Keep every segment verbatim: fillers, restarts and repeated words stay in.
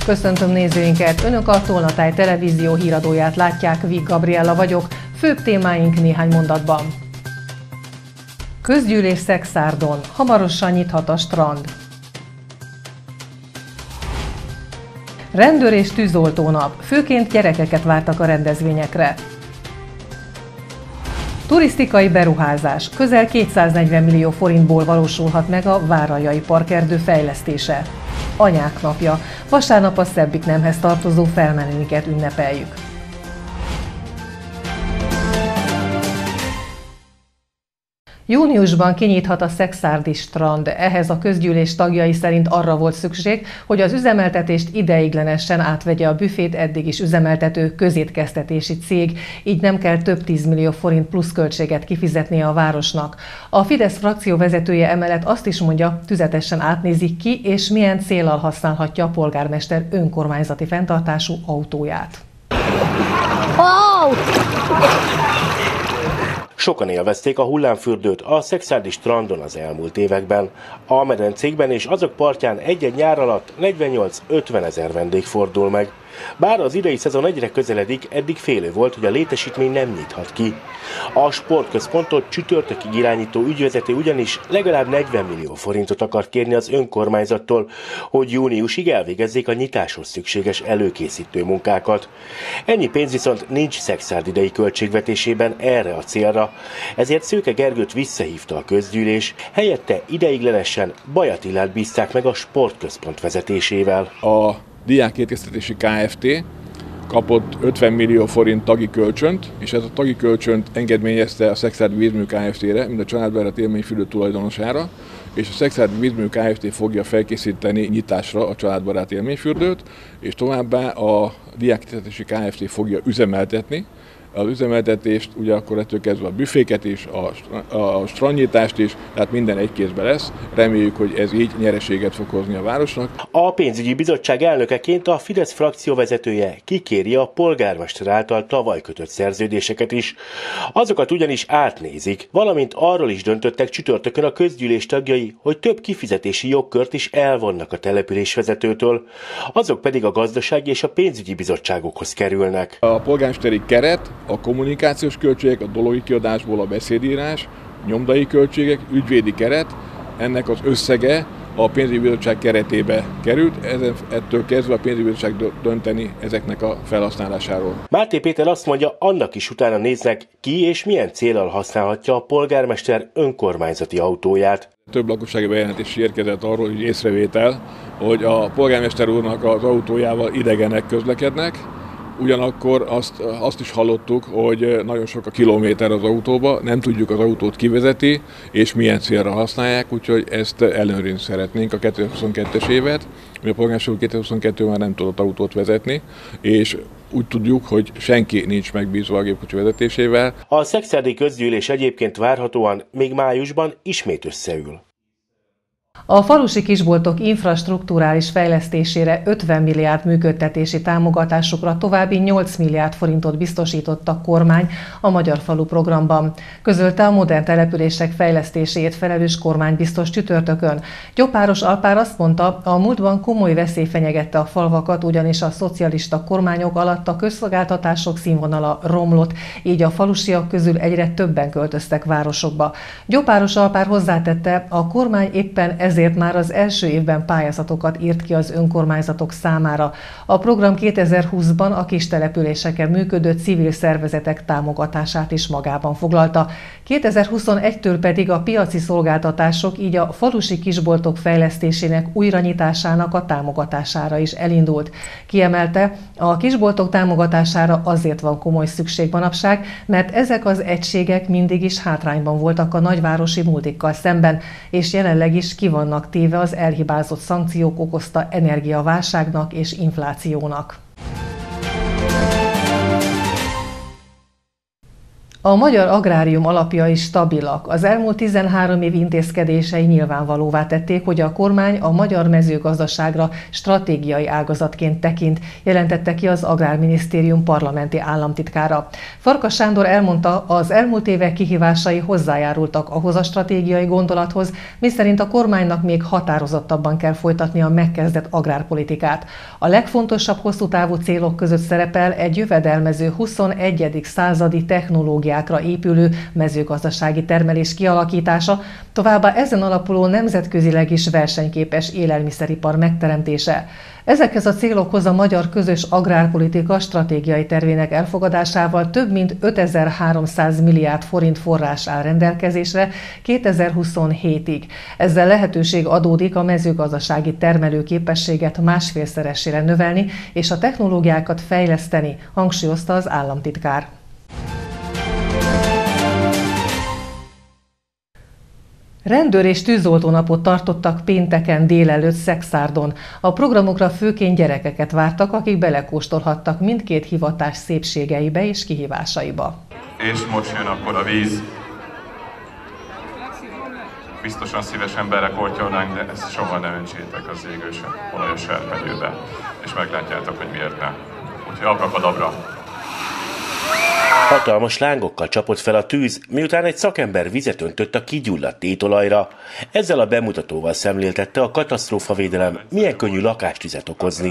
Köszöntöm nézőinket! Önök a Tolnatáj televízió híradóját látják, Vig Gabriella vagyok. Főbb témáink néhány mondatban. Közgyűlés Szexárdon. Hamarosan nyithat a strand. Rendőr és tűzoltónap. Főként gyerekeket vártak a rendezvényekre. Turisztikai beruházás. Közel kétszáznegyven millió forintból valósulhat meg a Várajai Parkerdő fejlesztése. Anyák napja. Vasárnap a szebbik nemhez tartozó felmenőiket ünnepeljük. Júniusban kinyithat a szexárdi strand. Ehhez a közgyűlés tagjai szerint arra volt szükség, hogy az üzemeltetést ideiglenesen átvegye a büfét eddig is üzemeltető közétkeztetési cég, így nem kell több tízmillió forint pluszköltséget kifizetnie a városnak. A Fidesz frakció vezetője emellett azt is mondja, tüzetesen átnézik ki és milyen céllal használhatja a polgármester önkormányzati fenntartású autóját. Wow! Sokan élvezték a hullámfürdőt a szexárdi strandon az elmúlt években. A medencékben és azok partján egy-egy nyár alatt negyvennyolc-ötven ezer vendég fordul meg. Bár az idei szezon egyre közeledik, eddig félő volt, hogy a létesítmény nem nyithat ki. A sportközpontot csütörtökig irányító ügyvezető ugyanis legalább negyven millió forintot akar kérni az önkormányzattól, hogy júniusig elvégezzék a nyitáshoz szükséges előkészítő munkákat. Ennyi pénz viszont nincs Szexárd idei költségvetésében erre a célra, ezért Szőke Gergőt visszahívta a közgyűlés, helyette ideiglenesen Baj Attilát bízták meg a sportközpont vezetésével. A Diákétkeztetési Kft. Kapott ötven millió forint tagi kölcsönt, és ez a tagi kölcsönt engedményezte a Szexárdi Vízmű Kft-re, mint a családbarát élményfürdő tulajdonosára, és a Szexárdi Vízmű Kft. Fogja felkészíteni nyitásra a családbarát élményfürdőt, és továbbá a Diákétkeztetési Kft. Fogja üzemeltetni. Az üzemeltetést, ugye akkor ettől kezdve a büféket is, a, a strandnyitást is, tehát minden egy kézben lesz. Reméljük, hogy ez így nyereséget fog hozni a városnak. A pénzügyi bizottság elnökeként a Fidesz frakció vezetője kikéri a polgármester által tavaly kötött szerződéseket is. Azokat ugyanis átnézik, valamint arról is döntöttek csütörtökön a közgyűlés tagjai, hogy több kifizetési jogkört is elvonnak a településvezetőtől. Azok pedig a gazdasági és a pénzügyi bizottságokhoz kerülnek. A polgármesteri keret, a kommunikációs költségek, a dologi kiadásból a beszédírás, nyomdai költségek, ügyvédi keret, ennek az összege a pénzügyi bizottság keretébe került, ezen, ettől kezdve a pénzügyi bizottság dönteni ezeknek a felhasználásáról. Máté Péter azt mondja, annak is utána néznek, ki és milyen céllal használhatja a polgármester önkormányzati autóját. Több lakossági bejelentés érkezett arról, hogy észrevétel, hogy a polgármester úrnak az autójával idegenek közlekednek. Ugyanakkor azt, azt is hallottuk, hogy nagyon sok a kilométer az autóba, nem tudjuk az autót kivezeti, és milyen célra használják, úgyhogy ezt ellenőrizni szeretnénk a kétezer-huszonkettes évet, mert a polgármester úr kétezer-huszonkettőben már nem tudott autót vezetni, és úgy tudjuk, hogy senki nincs megbízva a gépkocsi vezetésével. A szexárdi közgyűlés egyébként várhatóan még májusban ismét összeül. A falusi kisboltok infrastrukturális fejlesztésére ötven milliárd működtetési támogatásukra további nyolc milliárd forintot biztosított a kormány a Magyar Falu programban. Közölte a modern települések fejlesztéséért felelős kormánybiztos csütörtökön. Gyopáros Alpár azt mondta, a múltban komoly veszély fenyegette a falvakat, ugyanis a szocialista kormányok alatt a közszolgáltatások színvonala romlott, így a falusiak közül egyre többen költöztek városokba. Gyopáros Alpár hozzátette, a kormány éppen ezért már az első évben pályázatokat írt ki az önkormányzatok számára. A program kétezer-húszban a kis településeken működő civil szervezetek támogatását is magában foglalta. kétezer-huszonegytől pedig a piaci szolgáltatások, így a falusi kisboltok fejlesztésének újranyitásának a támogatására is elindult. Kiemelte, a kisboltok támogatására azért van komoly szükség manapság, mert ezek az egységek mindig is hátrányban voltak a nagyvárosi multikkal szemben, és jelenleg is ki vannak téve az elhibázott szankciók okozta energiaválságnak és inflációnak. A magyar agrárium alapjai stabilak. Az elmúlt tizenhárom év intézkedései nyilvánvalóvá tették, hogy a kormány a magyar mezőgazdaságra stratégiai ágazatként tekint, jelentette ki az Agrárminisztérium parlamenti államtitkára. Farkas Sándor elmondta, az elmúlt évek kihívásai hozzájárultak ahhoz a stratégiai gondolathoz, miszerint a kormánynak még határozottabban kell folytatni a megkezdett agrárpolitikát. A legfontosabb hosszú távú célok között szerepel egy jövedelmező huszonegyedik századi technológiákra épülő mezőgazdasági termelés kialakítása, továbbá ezen alapuló nemzetközileg is versenyképes élelmiszeripar megteremtése. Ezekhez a célokhoz a magyar közös agrárpolitika stratégiai tervének elfogadásával több mint ötezer-háromszáz milliárd forint forrás áll rendelkezésre kétezer-huszonhétig. Ezzel lehetőség adódik a mezőgazdasági termelőképességet másfélszeresére növelni és a technológiákat fejleszteni, hangsúlyozta az államtitkár. Rendőr és tűzoltó napot tartottak pénteken délelőtt Szekszárdon. A programokra főként gyerekeket vártak, akik belekóstolhattak mindkét hivatás szépségeibe és kihívásaiba. És most jön akkor a víz. Biztosan szívesen belekortyolnánk, de ezt soha ne öntsétek az égős olajos serpenyőbe. És meglátjátok, hogy miért nem. Úgyhogy abrakadabra. Hatalmas lángokkal csapott fel a tűz, miután egy szakember vizet öntött a kigyulladt étolajra. Ezzel a bemutatóval szemléltette a katasztrófavédelem, milyen könnyű lakástüzet okozni.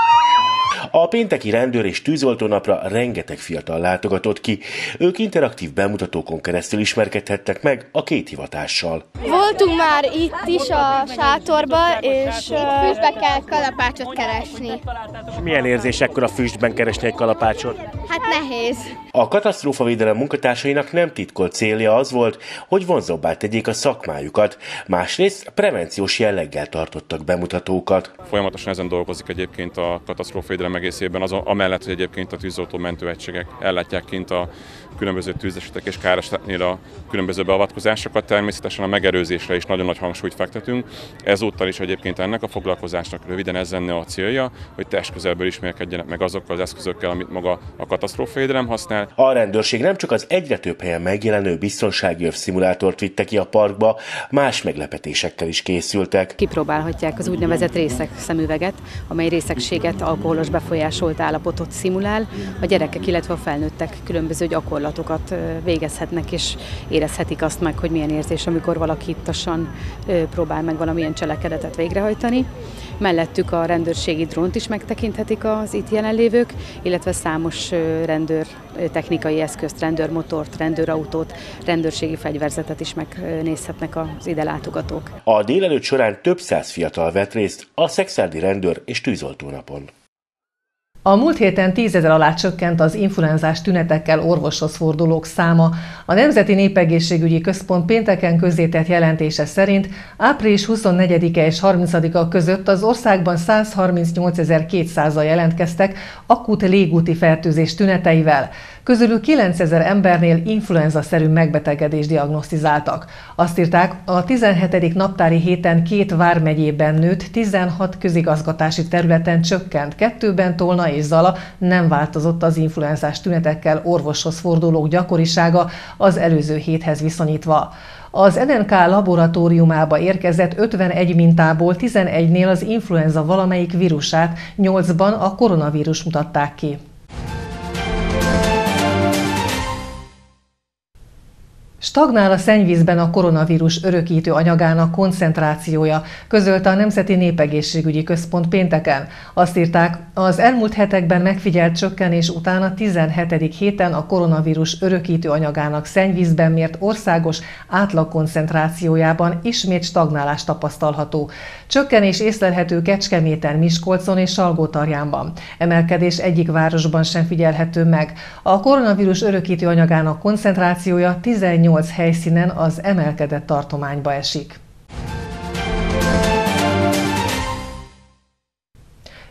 A pénteki rendőr és tűzoltónapra rengeteg fiatal látogatott ki. Ők interaktív bemutatókon keresztül ismerkedhettek meg a két hivatással. Voltunk már itt is a sátorba, és itt füstbe kell kalapácsot keresni. Milyen érzés ekkor a füstben keresni egy kalapácsot? Hát nehéz. A katasztrófavédelem munkatársainak nem titkolt célja az volt, hogy vonzóbbá tegyék a szakmájukat. Másrészt prevenciós jelleggel tartottak bemutatókat. Folyamatosan ezen dolgozik egyébként a katasztrófavédelem egészében, az amellett, hogy egyébként a tűzoltó mentőegységek ellátják kint a különböző tűzesetek és káresetnél a különböző beavatkozásokat. Természetesen a megelőzésre is nagyon nagy hangsúlyt fektetünk. Ezúttal is egyébként ennek a foglalkozásnak röviden ez lenne a célja, hogy testközelből ismerkedjenek meg azokkal az eszközökkel, amit maga a katasztrófavédelem használ. A rendőrség nem csak az egyre több helyen megjelenő biztonsági öv szimulátort vitte ki a parkba, más meglepetésekkel is készültek. Kipróbálhatják az úgynevezett részeg szemüveget, amely részegséget, alkoholos befolyásolt állapotot szimulál. A gyerekek, illetve a felnőttek különböző gyakorlatokat végezhetnek, és érezhetik azt meg, hogy milyen érzés, amikor valaki ittosan próbál meg valamilyen cselekedetet végrehajtani. Mellettük a rendőrségi drónt is megtekinthetik az itt jelenlévők, illetve számos rendőr technikai eszközt, rendőrmotort, rendőrautót, rendőrségi fegyverzetet is megnézhetnek az ide látogatók. A délelőtt során több száz fiatal vett részt a szekszárdi rendőr és tűzoltónapon. A múlt héten tízezer alá csökkent az influenzás tünetekkel orvoshoz fordulók száma. A Nemzeti Népegészségügyi Központ pénteken közzétett jelentése szerint április huszonnegyedike és harmincadika között az országban százharmincnyolcezer-kétszázan jelentkeztek akut légúti fertőzés tüneteivel. Közülük kilencezer embernél influenza-szerű megbetegedést diagnosztizáltak. Azt írták, a tizenhetedik naptári héten két vármegyében nőtt, tizenhat közigazgatási területen csökkent, kettőben Tolna és Zala nem változott az influenzás tünetekkel orvoshoz fordulók gyakorisága az előző héthez viszonyítva. Az en en ká laboratóriumába érkezett ötvenegy mintából tizenegynél az influenza valamelyik vírusát, nyolcban a koronavírus mutatták ki. Stagnál a szennyvízben a koronavírus örökítő anyagának koncentrációja, közölte a Nemzeti Népegészségügyi Központ pénteken. Azt írták, az elmúlt hetekben megfigyelt csökkenés után a tizenhetedik héten a koronavírus örökítő anyagának szennyvízben mért országos átlagkoncentrációjában ismét stagnálás tapasztalható. Csökkenés észlelhető Kecskeméten, Miskolcon és Salgótarjánban. Emelkedés egyik városban sem figyelhető meg. A koronavírus örökítő anyagának koncentrációja tizennyolc helyszínen az emelkedett tartományba esik.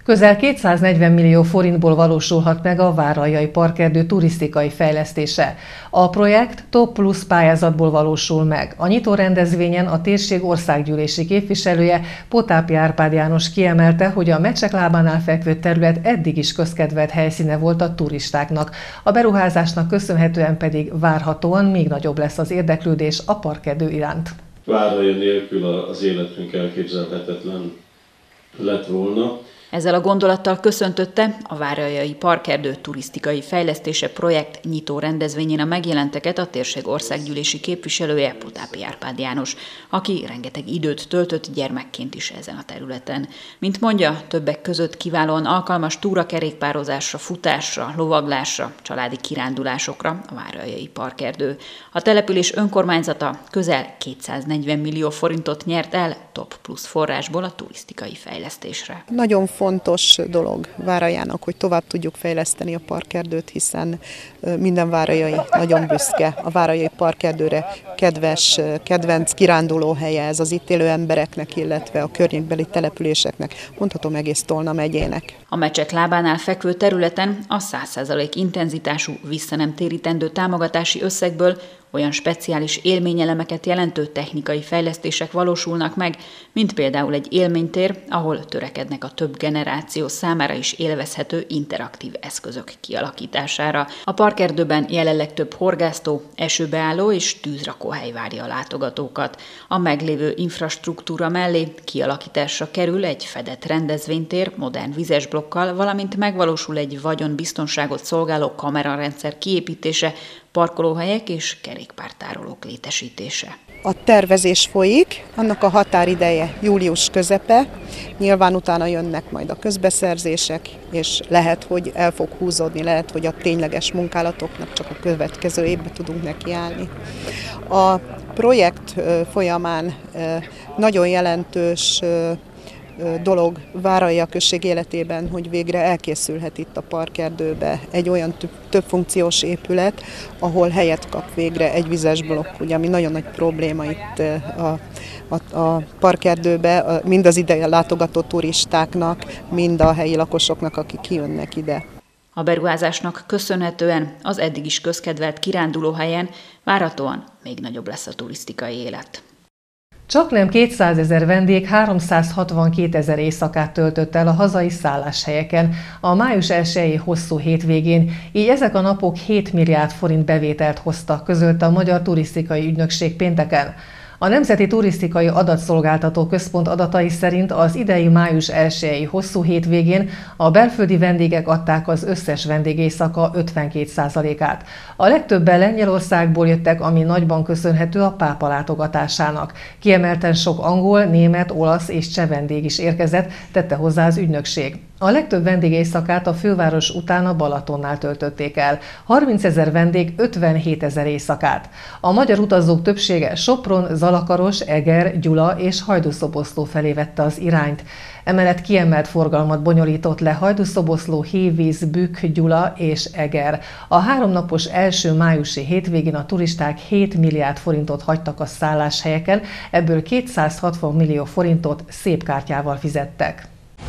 Közel kétszáznegyven millió forintból valósulhat meg a Váralljai Parkerdő turisztikai fejlesztése. A projekt Top Plus pályázatból valósul meg. A nyitó rendezvényen a térség országgyűlési képviselője, Potápi Árpád János kiemelte, hogy a Mecsek lábánál fekvő terület eddig is közkedvelt helyszíne volt a turistáknak. A beruházásnak köszönhetően pedig várhatóan még nagyobb lesz az érdeklődés a parkerdő iránt. Váralja nélkül az életünk elképzelhetetlen lett volna. Ezzel a gondolattal köszöntötte a Váralljai Parkerdő turisztikai fejlesztése projekt nyitó rendezvényén a megjelenteket a térség országgyűlési képviselője, Potápi Árpád János, aki rengeteg időt töltött gyermekként is ezen a területen. Mint mondja, többek között kiválóan alkalmas túrakerékpározásra, futásra, lovaglásra, családi kirándulásokra a Váralljai Parkerdő. A település önkormányzata közel kétszáznegyven millió forintot nyert el Top Plus forrásból a turisztikai fejlesztésre. Nagyon fontos dolog Váraljának, hogy tovább tudjuk fejleszteni a parkerdőt, hiszen minden váraljai nagyon büszke a Váralljai Parkerdőre, kedves, kedvenc kirándulóhelye ez az itt élő embereknek, illetve a környékbeli településeknek, mondhatom egész Tolna megyének. A Mecsek lábánál fekvő területen a száz százalék intenzitású visszanemtérítendő támogatási összegből olyan speciális élményelemeket jelentő technikai fejlesztések valósulnak meg, mint például egy élménytér, ahol törekednek a több generáció számára is élvezhető interaktív eszközök kialakítására. A parkerdőben jelenleg több horgásztó, esőbeálló és tűzrakóhely várja a látogatókat. A meglévő infrastruktúra mellé kialakításra kerül egy fedett rendezvénytér modern vizes blokkal, valamint megvalósul egy vagyonbiztonságot szolgáló kamerarendszer kiépítése, parkolóhelyek és kerékpártárolók létesítése. A tervezés folyik, annak a határideje július közepe, nyilván utána jönnek majd a közbeszerzések, és lehet, hogy el fog húzódni, lehet, hogy a tényleges munkálatoknak csak a következő évben tudunk nekiállni. A projekt folyamán nagyon jelentős dolog Váralja község életében, hogy végre elkészülhet itt a parkerdőbe egy olyan többfunkciós épület, ahol helyet kap végre egy vizes blokk, ugye, ami nagyon nagy probléma itt a, a, a parkerdőbe, mind az ide látogató turistáknak, mind a helyi lakosoknak, akik kijönnek ide. A beruházásnak köszönhetően az eddig is közkedvelt kirándulóhelyen várhatóan még nagyobb lesz a turisztikai élet. Csaknem kétszázezer vendég háromszázhatvankétezer éjszakát töltött el a hazai szálláshelyeken a május elsejei hosszú hétvégén, így ezek a napok hét milliárd forint bevételt hoztak, közölte a Magyar Turisztikai Ügynökség pénteken. A Nemzeti Turisztikai Adatszolgáltató Központ adatai szerint az idei május elsejei hosszú hétvégén a belföldi vendégek adták az összes vendégéjszaka ötvenkét százalékát. A legtöbben Lengyelországból jöttek, ami nagyban köszönhető a pápa látogatásának. Kiemelten sok angol, német, olasz és cseh vendég is érkezett, tette hozzá az ügynökség. A legtöbb vendégéjszakát a főváros után a Balatonnál töltötték el. harmincezer vendég ötvenhétezer éjszakát. A magyar utazók többsége Sopron, Zalakaros, Eger, Gyula és Hajdúszoboszló felé vette az irányt. Emellett kiemelt forgalmat bonyolított le Hajdúszoboszló, Hévíz, Bükk, Gyula és Eger. A háromnapos első májusi hétvégén a turisták hét milliárd forintot hagytak a szálláshelyeken, ebből kétszázhatvan millió forintot szépkártyával fizettek.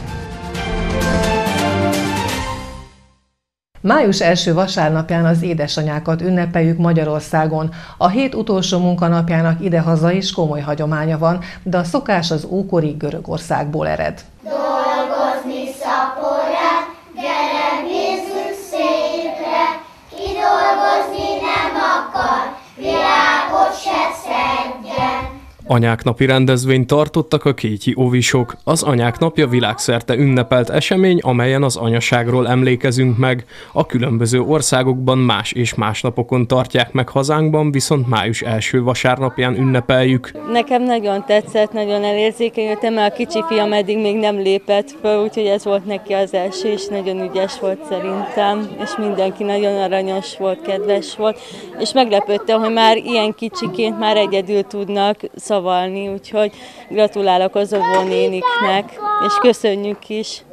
Május első vasárnapján az édesanyákat ünnepeljük Magyarországon. A hét utolsó munkanapjának idehaza is komoly hagyománya van, de a szokás az ókori Görögországból ered. Dolgozni szaporán, gyere nézzük szépre, ki dolgozni nem akar, virágot se szedjen. Anyák napi rendezvényt tartottak a kétyi óvisok. Az Anyák napja világszerte ünnepelt esemény, amelyen az anyaságról emlékezünk meg. A különböző országokban más és más napokon tartják meg, hazánkban viszont május első vasárnapján ünnepeljük. Nekem nagyon tetszett, nagyon elérzékenyültem, mert a kicsi fiam eddig még nem lépett föl, úgyhogy ez volt neki az első, és nagyon ügyes volt szerintem, és mindenki nagyon aranyos volt, kedves volt, és meglepődtem, hogy már ilyen kicsiként már egyedül tudnak szavalni, úgyhogy gratulálok az óvónéniknek, és köszönjük is.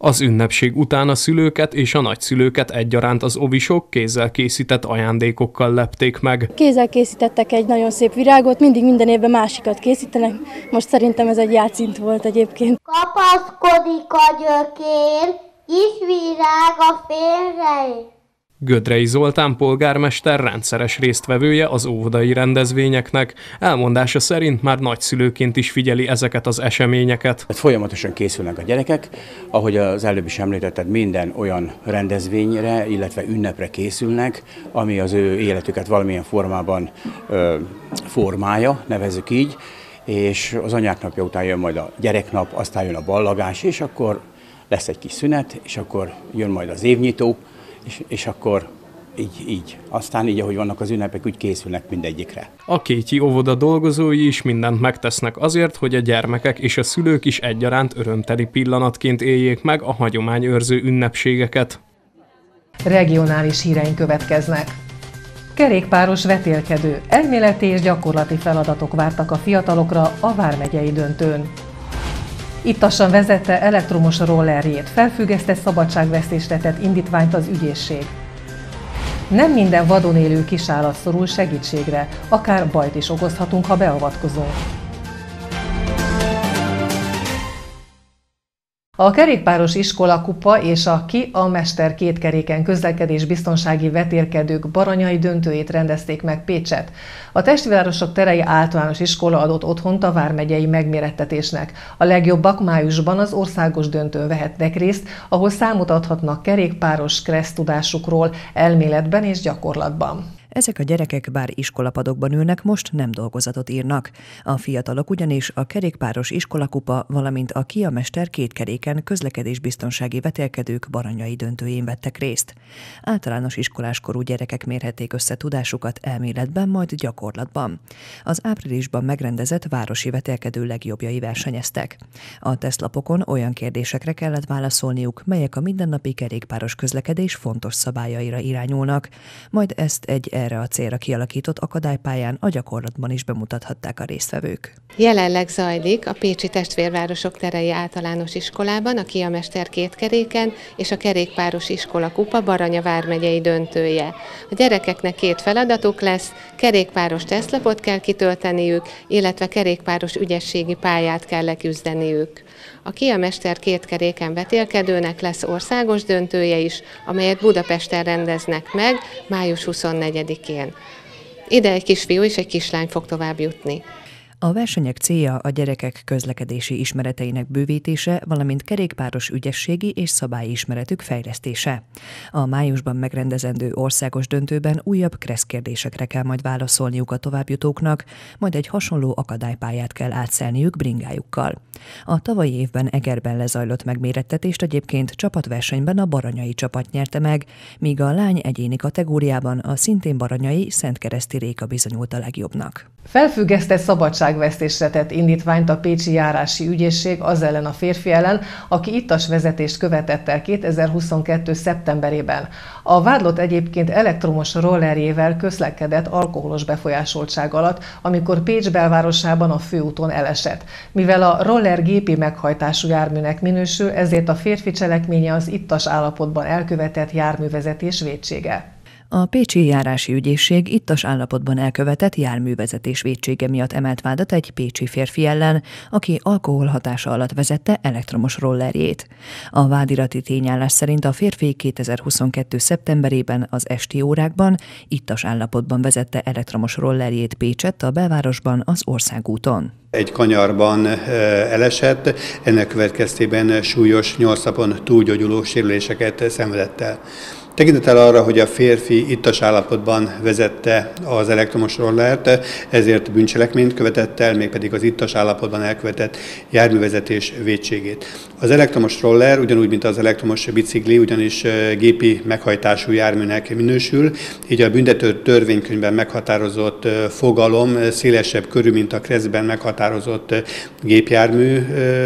Az ünnepség után a szülőket és a nagyszülőket egyaránt az ovisok kézzel készített ajándékokkal lepték meg. Kézzel készítettek egy nagyon szép virágot, mindig minden évben másikat készítenek. Most szerintem ez egy játszint volt egyébként. Kapaszkodik a gyökér, kis virág a félre. Gödrei Zoltán polgármester rendszeres résztvevője az óvodai rendezvényeknek. Elmondása szerint már nagyszülőként is figyeli ezeket az eseményeket. Folyamatosan készülnek a gyerekek, ahogy az előbb is említetted, minden olyan rendezvényre, illetve ünnepre készülnek, ami az ő életüket valamilyen formában ö, formálja, nevezzük így, és az anyák napja után jön majd a gyereknap, aztán jön a ballagás, és akkor lesz egy kis szünet, és akkor jön majd az évnyitó, És, és akkor így, így. Aztán így, ahogy vannak az ünnepek, úgy készülnek mindegyikre. A kétyi óvoda dolgozói is mindent megtesznek azért, hogy a gyermekek és a szülők is egyaránt örömteli pillanatként éljék meg a hagyományőrző ünnepségeket. Regionális híreink következnek. Kerékpáros vetélkedő, elméleti és gyakorlati feladatok vártak a fiatalokra a vármegyei döntőn. Ittassan vezette elektromos rollerjét, felfüggesztett szabadságvesztésre tett indítványt az ügyészség. Nem minden vadon élő kisállat szorul segítségre, akár bajt is okozhatunk, ha beavatkozunk. A kerékpáros iskolakupa és a Ki a Mester kétkeréken közlekedés biztonsági vetélkedők baranyai döntőjét rendezték meg Pécset. A Testvérvárosok Terei Általános Iskola adott otthont a vármegyei megmérettetésnek. A legjobbak májusban az országos döntőn vehetnek részt, ahol számot adhatnak kerékpáros kressz tudásukról elméletben és gyakorlatban. Ezek a gyerekek bár iskolapadokban ülnek, most nem dolgozatot írnak. A fiatalok ugyanis a kerékpáros iskolakupa, valamint a Ki a Mester kétkeréken közlekedésbiztonsági vetélkedők baranyai döntőjén vettek részt. Általános iskoláskorú gyerekek mérhették össze tudásukat elméletben, majd gyakorlatban. Az áprilisban megrendezett városi vetélkedő legjobbjai versenyeztek. A tesztlapokon olyan kérdésekre kellett válaszolniuk, melyek a mindennapi kerékpáros közlekedés fontos szabályaira irányulnak, majd ezt egy erre a célra kialakított akadálypályán a gyakorlatban is bemutathatták a résztvevők. Jelenleg zajlik a Pécsi Testvérvárosok Terei Általános Iskolában a Ki a Mester kétkeréken és a kerékpáros iskolakupa Baranya vármegyei döntője. A gyerekeknek két feladatuk lesz, kerékpáros tesztlapot kell kitölteniük, illetve kerékpáros ügyességi pályát kell leküzdeniük. A Ki a Mester kétkeréken vetélkedőnek lesz országos döntője is, amelyet Budapesten rendeznek meg május huszonnegyedikén. Ide egy kisfiú és egy kislány fog tovább jutni. A versenyek célja a gyerekek közlekedési ismereteinek bővítése, valamint kerékpáros ügyességi és szabályismeretük fejlesztése. A májusban megrendezendő országos döntőben újabb kressz kérdésekre kell majd válaszolniuk a továbbjutóknak, majd egy hasonló akadálypályát kell átszelniük bringájukkal. A tavalyi évben Egerben lezajlott megmérettetést egyébként csapatversenyben a baranyai csapat nyerte meg, míg a lány egyéni kategóriában a szintén baranyai Szentkereszti Réka bizonyult a legjobbnak. Felfüggesztett szabadságvesztésre tett indítványt a pécsi járási ügyészség az ellen a férfi ellen, aki ittas vezetést követett el kétezer-huszonkettő. szeptemberében. A vádlott egyébként elektromos rollerjével közlekedett alkoholos befolyásoltság alatt, amikor Pécs belvárosában a főúton elesett. Mivel a roller gépi meghajtású járműnek minősül, ezért a férfi cselekménye az ittas állapotban elkövetett járművezetés vétsége. A pécsi járási ügyészség ittas állapotban elkövetett járművezetés vétsége miatt emelt vádat egy pécsi férfi ellen, aki alkohol hatása alatt vezette elektromos rollerjét. A vádirati tényállás szerint a férfi kétezer-huszonkettő. szeptemberében az esti órákban ittas állapotban vezette elektromos rollerjét Pécsett a belvárosban az országúton. Egy kanyarban elesett, ennek következtében súlyos, nyolc napon túlgyógyuló sérüléseket szenvedett el. Tekintettel arra, hogy a férfi ittas állapotban vezette az elektromos rollert, ezért bűncselekményt követett el, mégpedig az ittas állapotban elkövetett járművezetés vétségét. Az elektromos roller, ugyanúgy, mint az elektromos bicikli, ugyanis gépi meghajtású járműnek minősül, így a büntető törvénykönyvben meghatározott fogalom szélesebb körű, mint a kresszben meghatározott gépjármű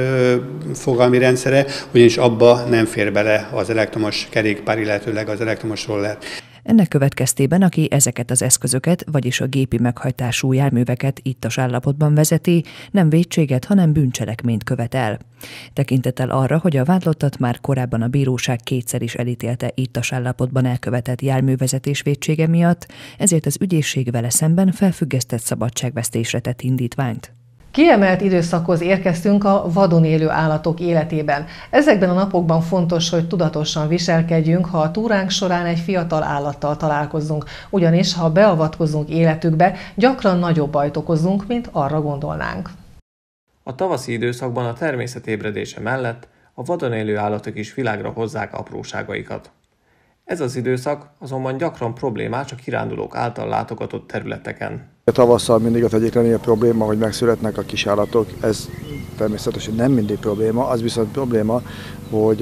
fogalmi rendszere, ugyanis abba nem fér bele az elektromos kerékpár, illetőleg az elektromos roller. Ennek következtében, aki ezeket az eszközöket, vagyis a gépi meghajtású járműveket ittas állapotban vezeti, nem vétséget, hanem bűncselekményt követel. Tekintettel arra, hogy a vádlottat már korábban a bíróság kétszer is elítélte ittas állapotban elkövetett járművezetés vétsége miatt, ezért az ügyészség vele szemben felfüggesztett szabadságvesztésre tett indítványt. Kiemelt időszakhoz érkeztünk a vadon élő állatok életében. Ezekben a napokban fontos, hogy tudatosan viselkedjünk, ha a túránk során egy fiatal állattal találkozunk, ugyanis ha beavatkozunk életükbe, gyakran nagyobb bajt okozunk, mint arra gondolnánk. A tavaszi időszakban a természet ébredése mellett a vadon élő állatok is világra hozzák apróságaikat. Ez az időszak azonban gyakran problémás a kirándulók által látogatott területeken. A tavasszal mindig az egyik legnagyobb probléma, hogy megszületnek a kisállatok. Ez természetesen nem mindig probléma, az viszont probléma, hogy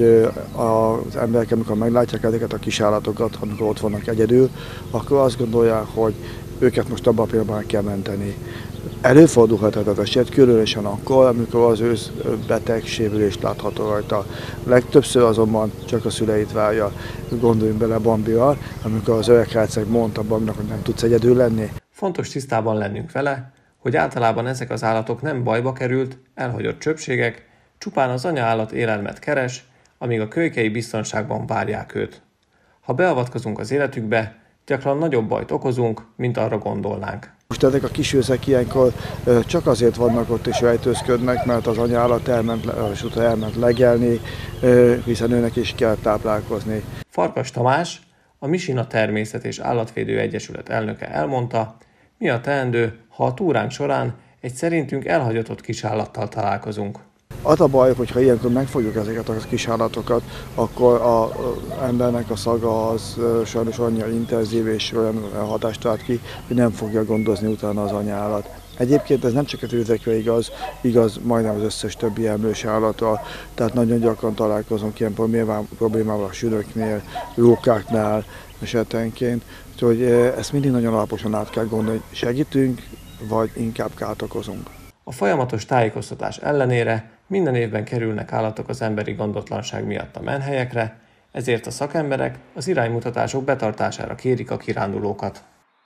az emberek, amikor meglátják ezeket a kisállatokat, amikor ott vannak egyedül, akkor azt gondolják, hogy őket most abban a pillanatban kell menteni. Előfordulhat ez az eset, különösen akkor, amikor az ősz beteg sérülést látható rajta. Legtöbbször azonban csak a szüleit várja. Gondoljunk bele Bambival, amikor az öreg herceg mondta Bambinak, hogy nem tudsz egyedül lenni. Fontos tisztában lennünk vele, hogy általában ezek az állatok nem bajba került, elhagyott csöpségek, csupán az anyaállat élelmet keres, amíg a kölykei biztonságban várják őt. Ha beavatkozunk az életükbe, gyakran nagyobb bajt okozunk, mint arra gondolnánk. Most ezek a kisőzek ilyenkor csak azért vannak ott és rejtőzködnek, mert az anyaállat elment, és utána elment legelni, hiszen őnek is kell táplálkozni. Farkas Tamás, a Misina Természet és Állatvédő Egyesület elnöke elmondta, mi a teendő, ha a túránk során egy szerintünk elhagyatott kisállattal találkozunk. Az a baj, hogyha ilyenkor megfogjuk ezeket a kisállatokat, akkor az embernek a szaga az sajnos annyira intenzív és olyan hatást tart ki, hogy nem fogja gondozni utána az anyállat. Egyébként ez nem csak a tűzekre igaz, igaz majdnem az összes többi emlős állatra, tehát nagyon gyakran találkozunk ilyen problémával a sülöknél, rókáknál esetenként, úgyhogy ezt mindig nagyon alaposan át kell gondolni, segítünk, vagy inkább kárt okozunk. A folyamatos tájékoztatás ellenére minden évben kerülnek állatok az emberi gondotlanság miatt a menhelyekre, ezért a szakemberek az iránymutatások betartására kérik a kirándulókat.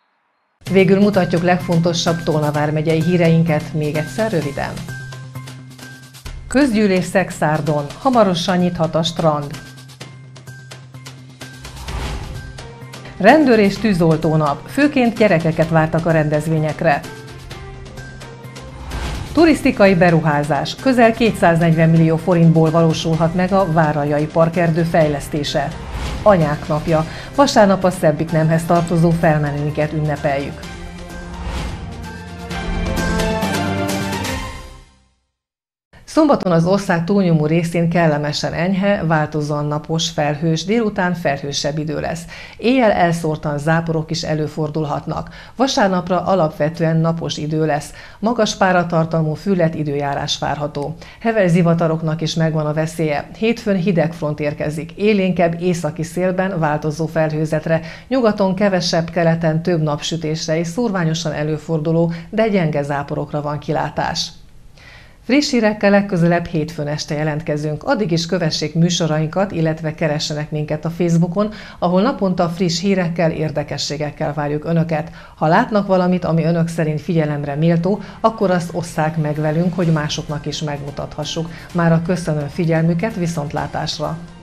Végül mutatjuk legfontosabb Tolna vármegyei híreinket még egyszer röviden. Közgyűlés Szexárdon, hamarosan nyithat a strand. Rendőr és tűzoltónap, főként gyerekeket vártak a rendezvényekre. Turisztikai beruházás, közel kétszáznegyven millió forintból valósulhat meg a Várajai Parkerdő fejlesztése. Anyák napja, vasárnap a szebbik nemhez tartozó felmenőinket ünnepeljük. Szombaton az ország túlnyomó részén kellemesen enyhe, változóan napos, felhős, délután felhősebb idő lesz. Éjjel elszórtan záporok is előfordulhatnak. Vasárnapra alapvetően napos idő lesz. Magas páratartalmú füllet időjárás várható. Heves zivataroknak is megvan a veszélye. Hétfőn hideg front érkezik. Élénkebb északi szélben változó felhőzetre, nyugaton kevesebb, keleten több napsütésre és szórványosan előforduló, de gyenge záporokra van kilátás. Friss hírekkel legközelebb hétfőn este jelentkezünk. Addig is kövessék műsorainkat, illetve keressenek minket a Facebookon, ahol naponta friss hírekkel, érdekességekkel várjuk Önöket. Ha látnak valamit, ami Önök szerint figyelemre méltó, akkor azt osszák meg velünk, hogy másoknak is megmutathassuk. Mára köszönöm figyelmüket, viszontlátásra!